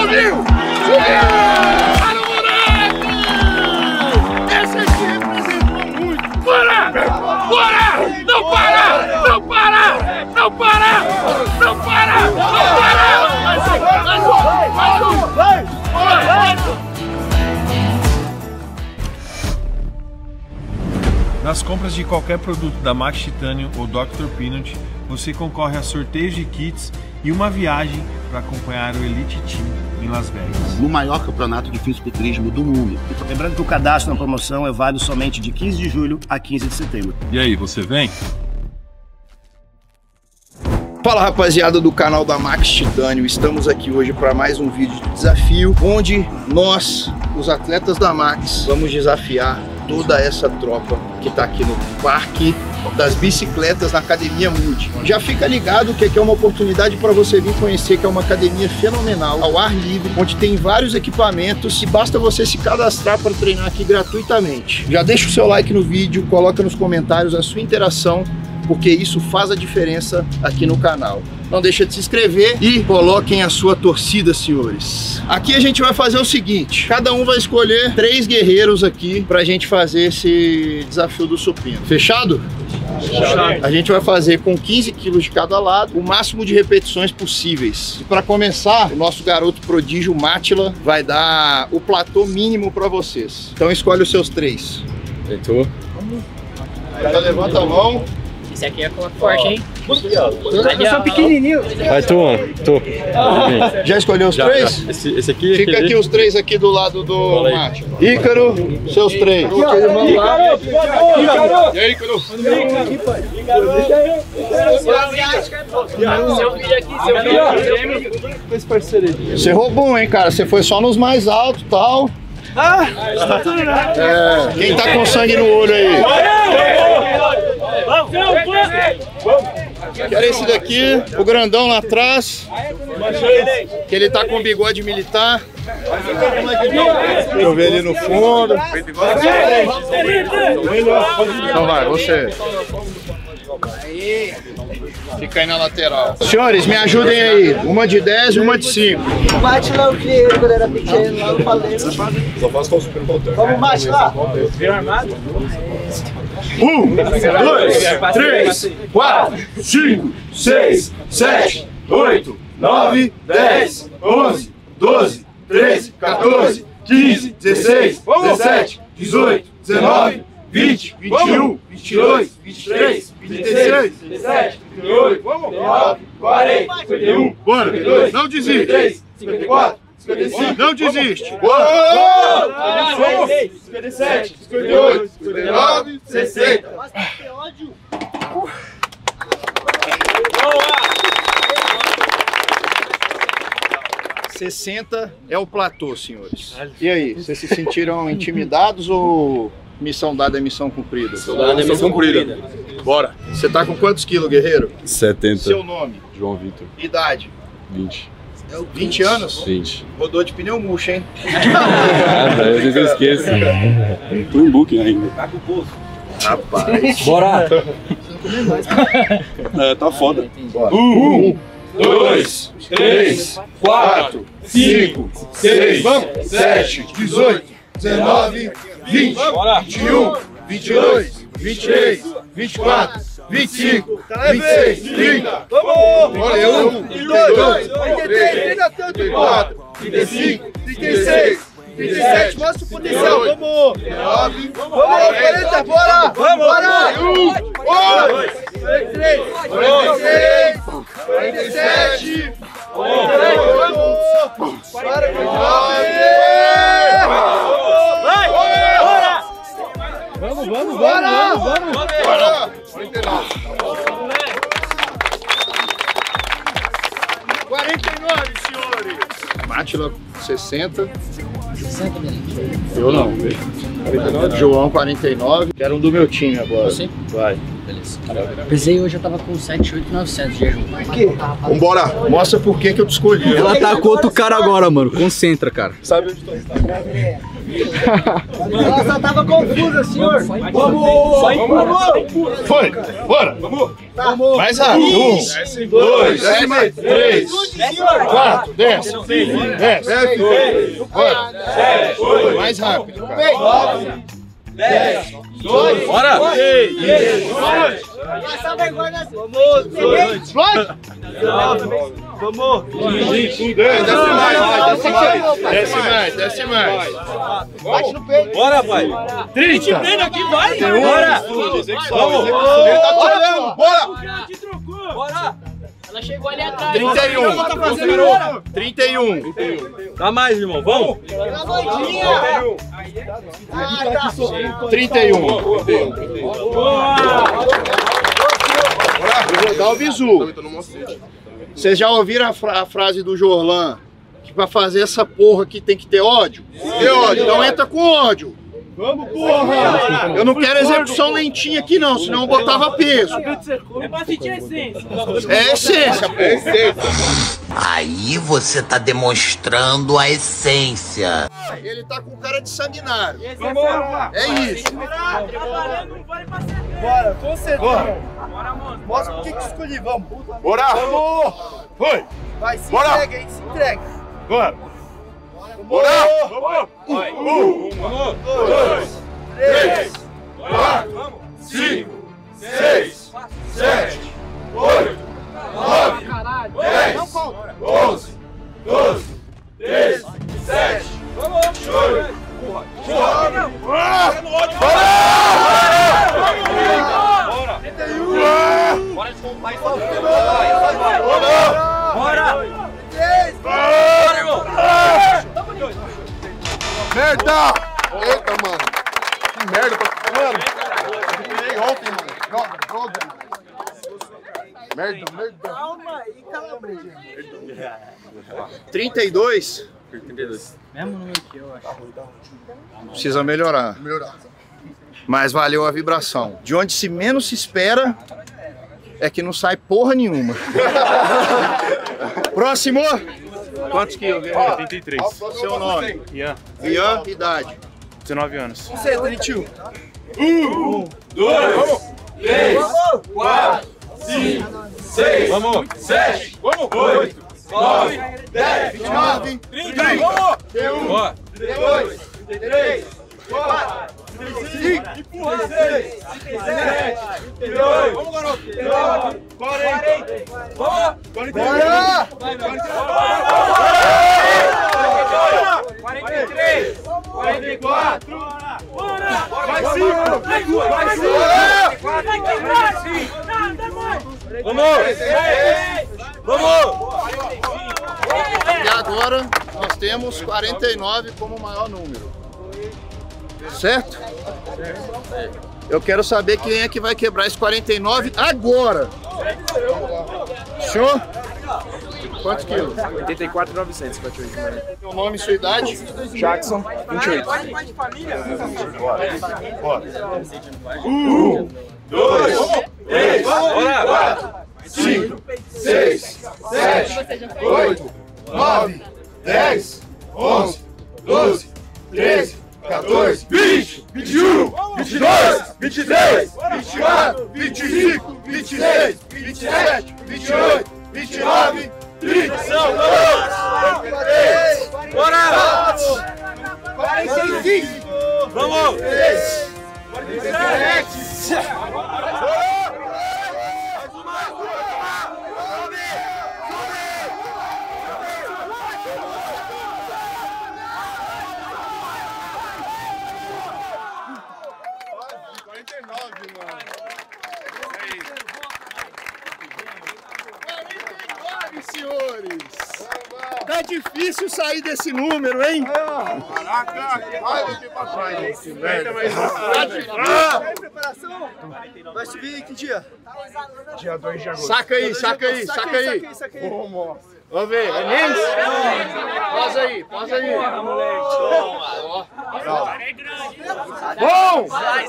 Subiu! Subiu! Para o moleque! Esse aqui representou muito! Bora! Bora! Não para! Não para! Não para! Não para! Não para! Vai! Nas compras de qualquer produto da Max Titanium ou Dr. Peanut, você concorre a sorteios de kits e uma viagem para acompanhar o Elite Team em Las Vegas. No maior campeonato de fisiculturismo do mundo. Lembrando que o cadastro na promoção é válido somente de 15 de julho a 15 de setembro. E aí, você vem? Fala rapaziada do canal da Max Titanium, estamos aqui hoje para mais um vídeo de desafio, onde nós, os atletas da Max, vamos desafiar toda essa tropa que está aqui no Parque das Bicicletas na Academia Multi. Já fica ligado que aqui é uma oportunidade para você vir conhecer, que é uma academia fenomenal, ao ar livre, onde tem vários equipamentos e basta você se cadastrar para treinar aqui gratuitamente. Já deixa o seu like no vídeo, coloca nos comentários a sua interação, porque isso faz a diferença aqui no canal. Não deixa de se inscrever e coloquem a sua torcida, senhores. Aqui a gente vai fazer o seguinte, cada um vai escolher 3 guerreiros aqui pra gente fazer esse desafio do supino. Fechado? Fechado. A gente vai fazer com 15 quilos de cada lado, o máximo de repetições possíveis. E para começar, o nosso garoto prodígio Mátila vai dar o platô mínimo para vocês. Então escolhe os seus 3. Tentou. Já levanta a mão. Esse aqui é forte, hein? Eu sou pequenininho. Vai, tô. Já escolheu os 3? Esse aqui? Fica aqui os 3 aqui do lado do Mátila. Ícaro, seus 3. E aí, Ícaro? Seu filho aqui, seu filho. Esse parceiro aí. Você roubou, hein, cara? Você foi só nos mais altos e tal. Quem tá com sangue no olho aí? Quero esse daqui, o grandão lá atrás, que ele tá com bigode militar. Eu ver ele no fundo. Então vai, você. Fica aí na lateral. Senhores, me ajudem aí. Uma de 10 e uma de 5. O Mátila eu criei quando era pequeno, lá eu falei. Só faço com o super voltando. Vamos, Mátila! 1, 2, 3, 4, 5, 6, 7, 8, 9, 10, 11, 12, 13, 14, 15, 16, 17, 18, 19, 20, 21, 22, 23, 26, 27, 28, 29, 40, 51, bora! Não desiste! 54, 55, não desiste! 57, 58, 59, 60. 60 é o platô, senhores. E aí, vocês se sentiram intimidados ou missão dada é missão cumprida? Missão dada é missão cumprida. Bora. Você tá com quantos quilos, guerreiro? 70. Seu nome? João Vitor. Idade? 20. 20 anos? 20. Rodou de pneu murcho, hein? Nada, às vezes eu esqueço. Tô em booking ainda. Tá com o bolso. Rapaz. Bora! Tá foda. 1, 2, 3, 4, 5, 6, 7, 18, 19, 20, 21, 22, 23, 24, 25, 26, 30. Vamos! Olha, 1, 2, 33, 34, 35, 36. 27, mostra o potencial, vamos! 19, vamos, 40, bora! Vamos, bora! 1, 2, 3, 46, 47, 48, vamos! 49! Vai! Bora! Vamos, bora! 49! 49, senhores! Mátila, 60. Eu não. 49. João, 49. Quero um do meu time agora. Você? Vai. Beleza. Pesei hoje, eu tava com 7.800 de jejum. Por quê? Vambora. Mostra por que eu te escolhi. Ela tá com outro cara agora, mano. Concentra, cara. Sabe onde tu está? Ela só tava confusa, senhor. Vamos! Foi! Bora! Vamos! Mais rápido! 1, 2, 3, 4, desce! Bora! Mais rápido, cara! 10, 2, bora! Essa vergonha. Vamos! Desce mais! Bate no peito. Bora, pai! 30! aqui, vai! Bora! Vamos! Ele tá te olhando! Bora! Bora! Ela chegou ali atrás. 31! Dá mais, irmão, vamos! 31! Eu vou dar o bizu. Vocês já ouviram a frase do Jorlan? Que pra fazer essa porra aqui tem que ter ódio? Tem ódio, então entra com ódio. Vamos, porra! Eu não quero execução lentinha aqui não, senão eu botava peso. É pra sentir a essência. É essência, pô. Aí você tá demonstrando a essência. Ele tá com cara de sanguinário. Vamos! É isso. Bora, com certeza. Mostra por que escolhi, vamos. Bora! Vamos! Foi! Vai, se Bora. entrega, hein, se entrega. Bora! Bora! Vamos! 1, 2, 3, 4, 5, 6, 7, 8, 9, 10, 11, 12, 13, 17, 18, 19, Merda! Eita, mano. Que merda. Mano, eu tirei ontem, mano. Droga. Merda. Calma aí, calabreja. 32. Mesmo número que eu acho. Precisa melhorar. Mas valeu a vibração. De onde se menos se espera é que não sai porra nenhuma. Próximo. Quantos quilos, guerreiro? 83. Seu nome. Ian. Ian, idade. 19 anos. 1, 1, 2, 3, 4, 5, 6, 7, 8, 9, 10, 29, 30, 31, 32, 33, 34, 35, 36, 37, 38, vamos, garoto! 40, vamos! 42, 43, 44, vai 5, vai 5, vamos! E agora nós temos 49 como maior número. Certo? Eu quero saber quem é que vai quebrar esse 49 agora. Show? Quantos quilos? 84,900 bate hoje de manhã. Seu nome e sua idade? Jackson, 28. Bora! 1, 2, 3, 4, 5, 6, 7, 8, 9, 10, 11, 12, 13, 14, 20, 21, 22, 23, 24, 25, 26, 27, 28, 29, 30, são bora! 45. Vamos! 47. Senhores, tá difícil sair desse número, hein? Preparação? Vai subir que dia? Dia 2 de agosto. Saca aí. Vamos ver, é nisso? Pausa aí. Bom!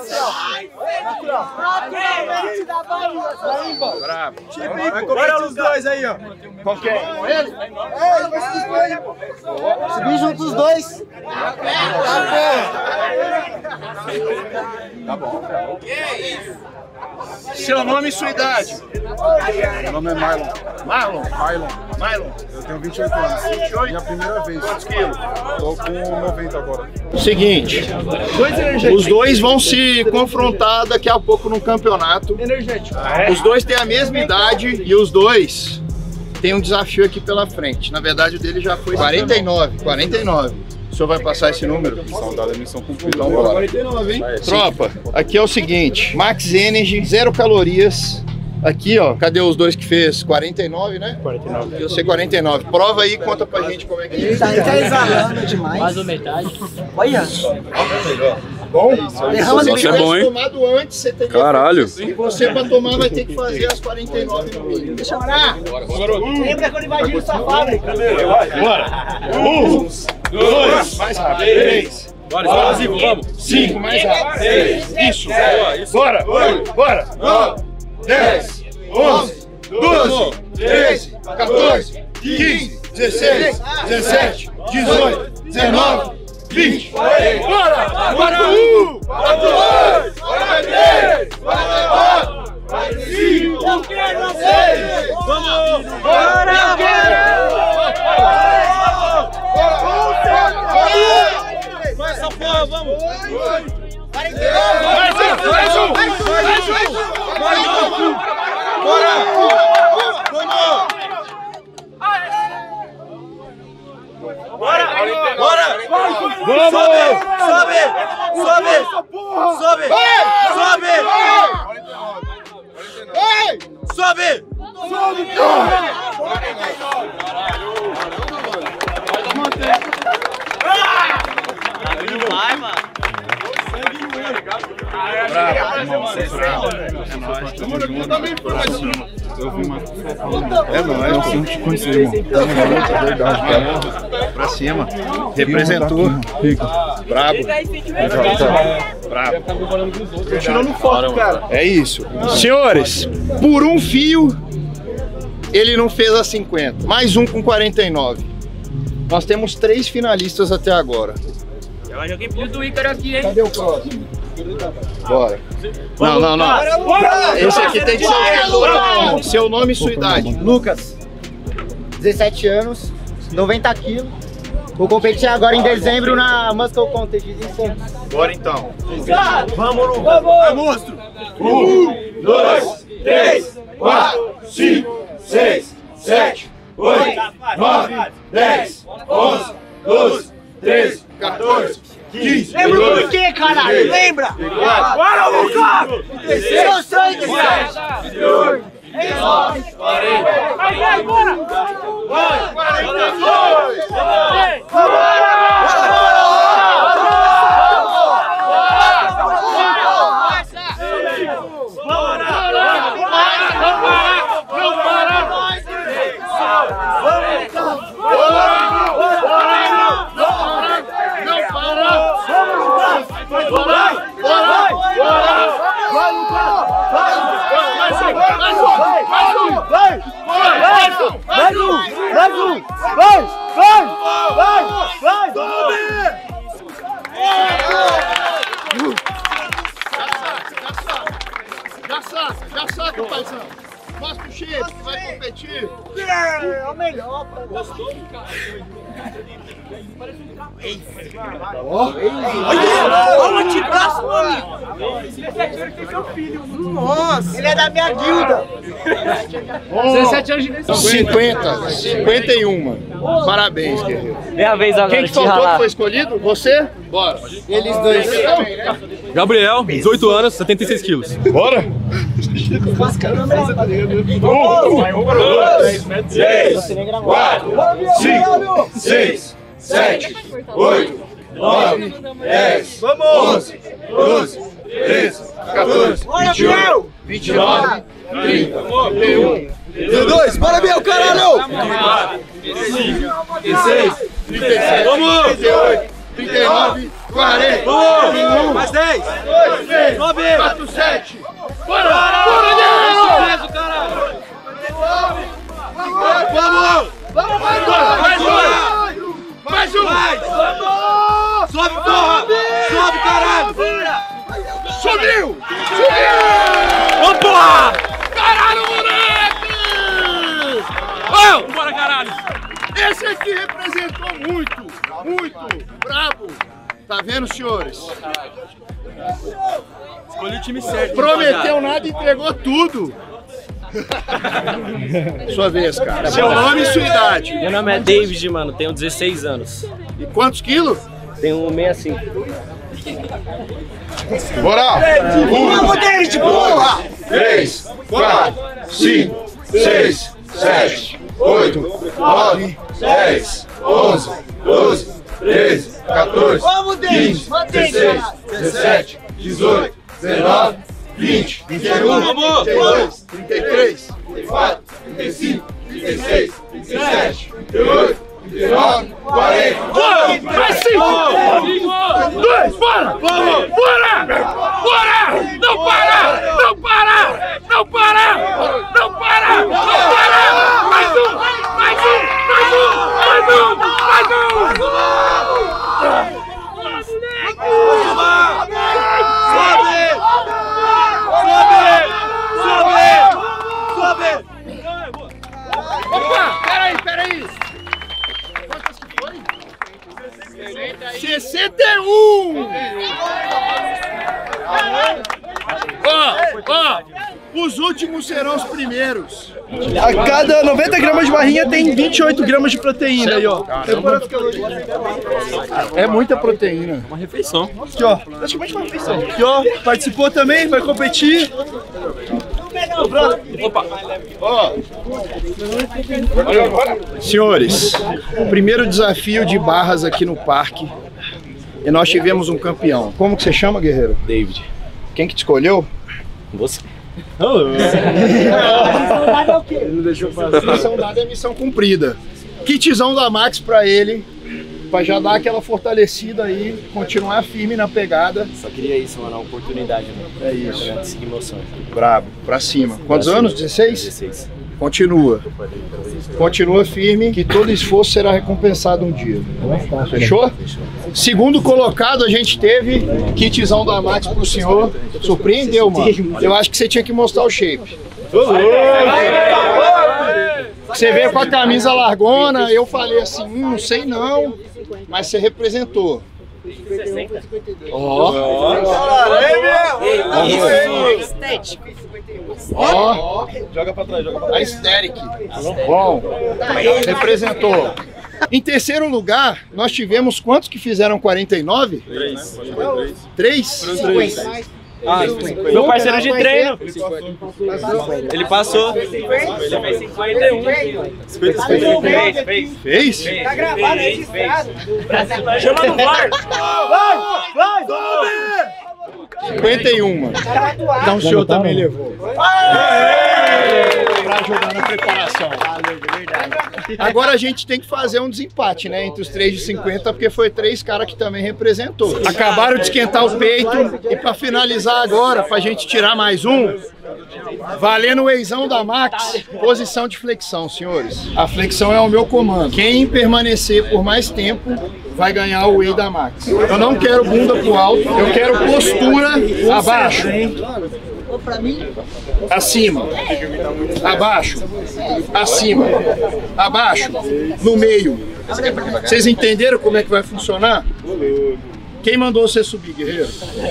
Bravo. Bora os dois aí, ó. Qual que é? Com ele? Vai subir com ele. Subir junto os dois. Tá bom. Seu nome e sua idade? Meu nome é Marlon. Marlon? Marlon. Eu tenho 28 anos. 28? Minha primeira vez. Quantos quilos? Tô com 90 agora. Seguinte, os dois vão se confrontar daqui a pouco no campeonato. Energético. Os dois têm a mesma idade e os dois têm um desafio aqui pela frente. Na verdade, o dele já foi 49. O senhor vai passar esse número? Missão dada, missão cumprida. Então bora. 49, hein? Tropa, aqui é o seguinte, Max Energy, 0 calorias. Aqui, ó, cadê os dois que fez 49, né? 49. Eu sei 49. Prova aí, conta pra gente como é que é. Tá exalando demais. Mais ou metade. Olha. Bom, Isso é bom, hein? tomado antes, você teria Caralho. E você, pra tomar, vai ter que fazer as 49 no mínimo. Deixa eu parar. Lembra quando invadiram sua fábrica? Bora. 1, 2, mais rápido. 3. Bora, Zico, vamos. 5, mais rápido. 6. Isso. Bora. 9, 10, 11, 12, 13, 14, 15, 16, 17, 18, 19, 20. Bora! 41, 42, 43, 44, 45, 46. Vamos! Bora! Mais essa porra, vamos! Mais um! Bora! Sobe! Vai, mano! Eu vi uma falando. É nóis, eu te conheci, irmão. É verdade, cara. Pra cima. Representou. Brabo. Brabo. Continuando foco, cara. É isso. Senhores, por um fio, ele não fez a 50. Mais um com 49. Nós temos 3 finalistas até agora. Eu joguei pilho do Ícaro aqui, hein? Cadê o próximo? Bora. Não. Esse aqui tem que ser seu nome e sua idade. Lucas, 17 anos, 90 quilos. Vou competir agora em dezembro na Muscle Contest em Santos. Bora então. Vamos, Lucas. É monstro. 1, 2, 3, 4, 5, 6, 7, 8, 9, 10, 11, 12, 13, 14, 15. Lembra do que, caralho? Lembra? Bora, Lucas! Seu sangue, cara! Vai, bora! 42! Já saca, paizão. Mostra o shape que vai competir. É o melhor, pô. Gostou, cara? Parece um trapézio. Olha o antebraço, meu amigo. Esse tem seu filho. Nossa. Ele é da minha guilda. 17 anos de 51. Parabéns, guerreiro. Minha vez agora. Quem que faltou que foi escolhido? Você? Bora. Eles dois. Gabriel, 18 anos, 76 quilos. Bora. 1, 2, 3, 4, 5, 6, 7, 8, 9, 10, 11, 12, 13, 14, 21, 29, 30, 31, 32, bora, meu caralho! 36, 37, 38, 39, 40, 41, mais 10, 9, 4, 7, bora! Bora, Nero! Caralho! Vamos! Vamos! Mais um! Vamos! Sobe, porra! Sobe, caralho! Subiu! Subiu! Ô, porra! Caralho, moleque! Ô! Bora, caralho! Esse aqui representou muito brabo. Tá vendo, senhores? Escolhi o time certo. Prometeu nada e entregou tudo. Sua vez, cara. Seu nome e sua idade. Meu nome é David, mano. Tenho 16 anos. E quantos quilos? Tenho 65. Bora! 1, 2, 3, 4, 5, 6, 7, 8, 9, 10, 11, 12, 13, 14, 15, 16, 17, 18, 19, 20, 21, 22, 23, 24, 35, 36, 37, 38, 39, 40. Mais 5! 2, bora! Bora! Bora! Não para! Não para! Não para! Não para! Não para! Mais um! Mais um! Mais um! Mais um! Mais um! Sobe! Opa! Peraí! Quantas que foi? 61! Ó! Os últimos serão os primeiros. A cada 90 gramas de barrinha tem 28 gramas de proteína aí, ó. É muita proteína. Uma refeição. Aqui, ó. Praticamente uma refeição. Aqui, ó. Participou também, vai competir. Opa! Ó. Senhores, o primeiro desafio de barras aqui no parque. E nós tivemos um campeão. Como que você chama, guerreiro? David. Quem que te escolheu? Você. Ele não deixou passar. Missão dada é missão cumprida. Kitzão da Max pra ele, pra já dar aquela fortalecida aí, continuar firme na pegada. Só queria isso, mano, uma oportunidade, mano. É isso. Pra seguir meu sonho. Brabo, pra cima. Quantos anos? 16? 16. Continua. Continua firme, que todo esforço será recompensado um dia. Fechou? Segundo colocado a gente teve Kitzão da Max pro senhor. Surpreendeu, mano. Eu acho que você tinha que mostrar o shape. Você veio com a camisa largona, eu falei assim, não sei não, mas você representou. Ó. Ó. Joga pra trás, joga pra trás. A Aesthetic. Bom. Representou. Em terceiro lugar, nós tivemos quantos que fizeram 49? 3. 3? Meu parceiro de treino. Ele passou. Ele fez 51. Fez? Tá gravado aí, chama no VAR. Vai, 51, mano. Então o senhor também levou. Pra ajudar na preparação. Agora a gente tem que fazer um desempate, né? Entre os 3 de 50, porque foi 3 caras que também representou. Acabaram de esquentar o peito. E pra finalizar agora, pra gente tirar mais um, valendo o Wayzão da Max, posição de flexão, senhores. A flexão é o meu comando. Quem permanecer por mais tempo vai ganhar o Whey da Max. Eu não quero bunda pro alto, eu quero postura abaixo. Acima. Abaixo. Acima. Abaixo. No meio. Vocês entenderam como é que vai funcionar? Quem mandou você subir, guerreiro?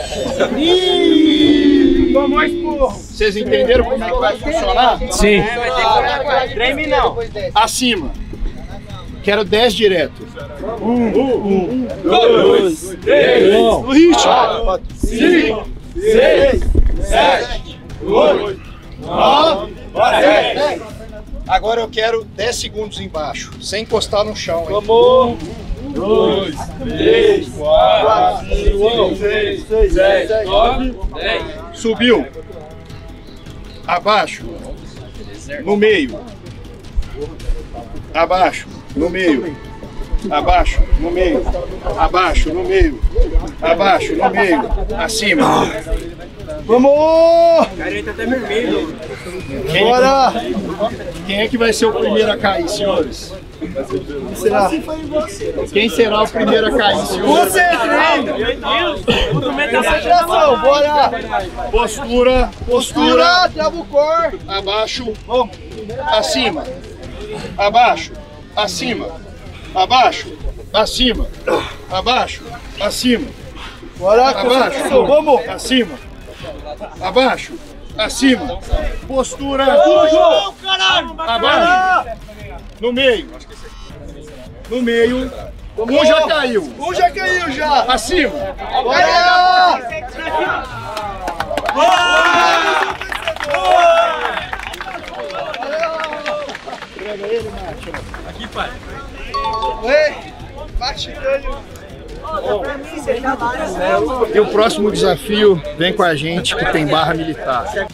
Tomou esporro. Vocês entenderam como é que vai funcionar? Sim. Treme não. Acima. Quero 10 direto. 1, 2, 3, no ritmo. 5, 6, 7, 8, 9, 10. Agora eu quero 10 segundos embaixo, sem encostar no chão. Vamos! 2, 3, 4, 5, 6, 7, 9, 10. Subiu. Abaixo. No meio. Abaixo. No meio. Abaixo. No meio. Abaixo. No meio. Abaixo. No meio. Acima. Vamos! Cara, tá até vermelho. Bora! Quem é que vai ser o primeiro a cair, senhores? Quem será o primeiro a cair? Você, concentração, bora! Postura, postura, trabucor, abaixo, acima, abaixo, acima, abaixo, acima, abaixo, acima, Bora, abaixo, vamos! acima, abaixo, acima, postura, abaixo, no meio, um já caiu, acima, Bora! Aqui, pai. E o próximo desafio vem com a gente que tem barra militar.